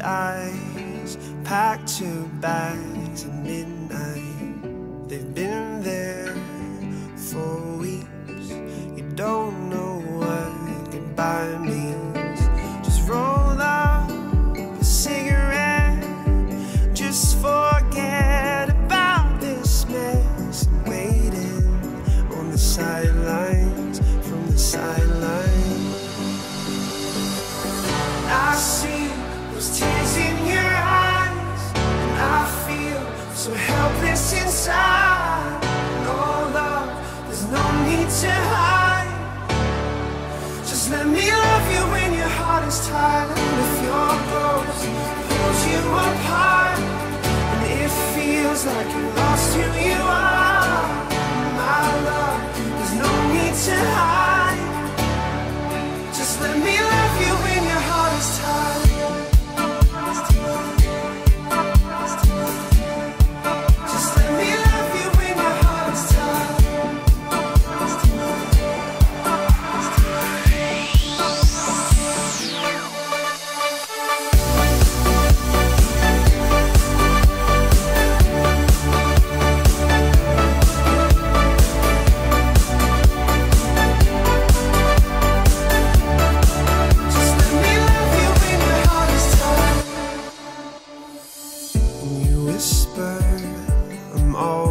eyes, packed two bags at midnight. They've been there for weeks. You don't know what goodbye means. Just roll up a cigarette, just forget about this mess. I'm waiting on the sidelines, from the sidelines. I see those tears in your eyes, and I feel so helpless inside. No love, there's no need to hide. Just let me love you when your heart is tired. If your ghost pulls you apart, and it feels like you lost who you are, my love, there's no need to hide. Just let me love you when your heart is tired. Just let me love you when your heart is tired. I'm all